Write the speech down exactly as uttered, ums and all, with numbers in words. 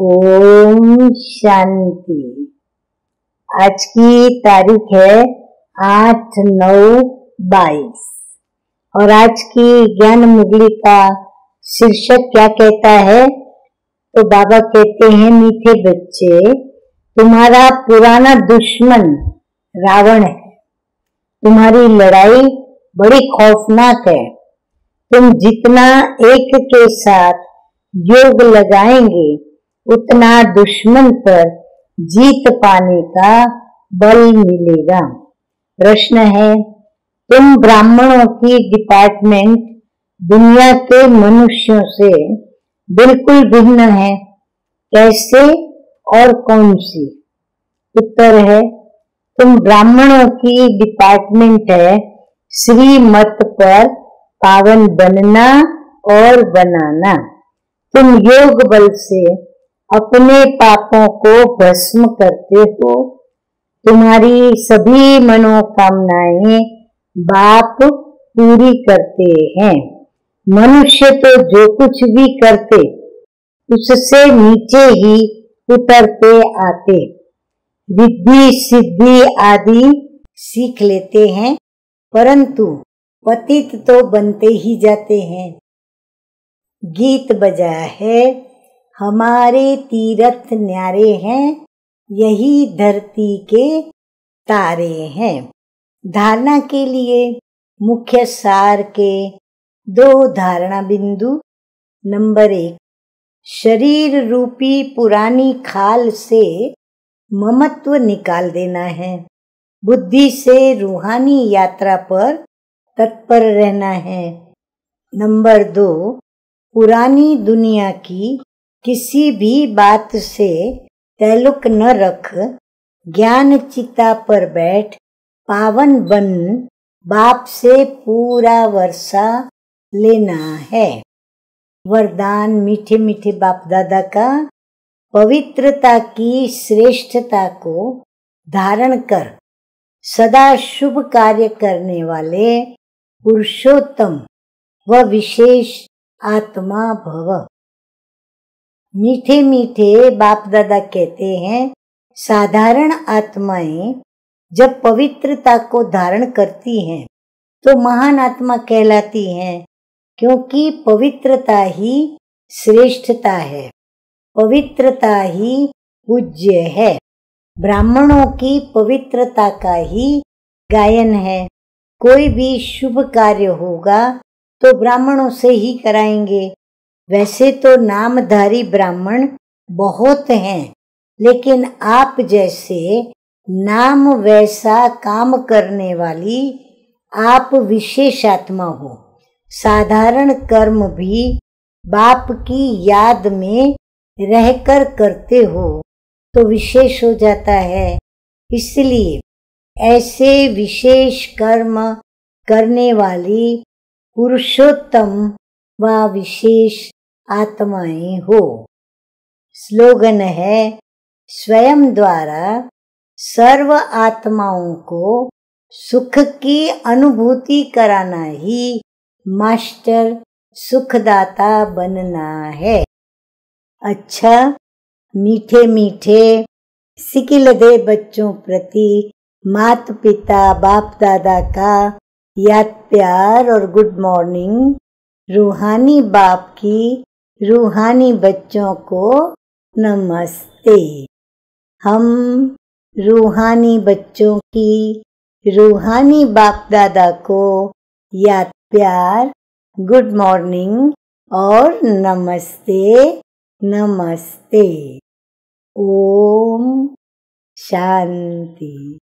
ओम शांति। आज की तारीख है आठ नौ बाईस और आज की ज्ञान मुरली का शीर्षक क्या कहता है? तो बाबा कहते हैं, मीठे बच्चे, तुम्हारा पुराना दुश्मन रावण है। तुम्हारी लड़ाई बड़ी खौफनाक है। तुम जितना एक के साथ योग लगाएंगे उतना दुश्मन पर जीत पाने का बल मिलेगा। प्रश्न है, तुम ब्राह्मणों की डिपार्टमेंट दुनिया के मनुष्यों से बिल्कुल भिन्न है। कैसे और कौन सी? उत्तर है, तुम ब्राह्मणों की डिपार्टमेंट है श्रीमत पर पावन बनना और बनाना। तुम योग बल से अपने पापों को भस्म करते हो। तुम्हारी सभी मनोकामनाएं बाप पूरी करते हैं। मनुष्य तो जो कुछ भी करते उससे नीचे ही उतरते आते, रिद्धि सिद्धि आदि सीख लेते हैं, परंतु पतित तो बनते ही जाते हैं। गीत बजा है, हमारे तीरथ न्यारे हैं, यही धरती के तारे हैं। धारणा के लिए मुख्य सार के दो धारणा बिंदु। नंबर एक, शरीर रूपी पुरानी खाल से ममत्व निकाल देना है। बुद्धि से रूहानी यात्रा पर तत्पर रहना है। नंबर दो, पुरानी दुनिया की किसी भी बात से ताल्लुक न रख, ज्ञान चिता पर बैठ पावन बन बाप से पूरा वर्षा लेना है। वरदान मीठे मीठे बाप दादा का, पवित्रता की श्रेष्ठता को धारण कर सदा शुभ कार्य करने वाले पुरुषोत्तम व विशेष आत्मा भव। मीठे मीठे बाप दादा कहते हैं, साधारण आत्माएं जब पवित्रता को धारण करती हैं तो महान आत्मा कहलाती हैं, क्योंकि पवित्रता ही श्रेष्ठता है, पवित्रता ही पूज्य है। ब्राह्मणों की पवित्रता का ही गायन है। कोई भी शुभ कार्य होगा तो ब्राह्मणों से ही कराएंगे। वैसे तो नामधारी ब्राह्मण बहुत हैं, लेकिन आप जैसे नाम वैसा काम करने वाली आप विशेष आत्मा हो। साधारण कर्म भी बाप की याद में रहकर करते हो तो विशेष हो जाता है। इसलिए ऐसे विशेष कर्म करने वाली पुरुषोत्तम व विशेष आत्माएं हो। स्लोगन है, स्वयं द्वारा सर्व आत्माओं को सुख की अनुभूति कराना ही मास्टर सुखदाता बनना है। अच्छा, मीठे मीठे सिकिलदे बच्चों प्रति माता पिता बाप दादा का याद प्यार और गुड मॉर्निंग। रूहानी बाप की रूहानी बच्चों को नमस्ते। हम रूहानी बच्चों की रूहानी बाप दादा को याद प्यार, गुड मॉर्निंग और नमस्ते नमस्ते। ओम शांति।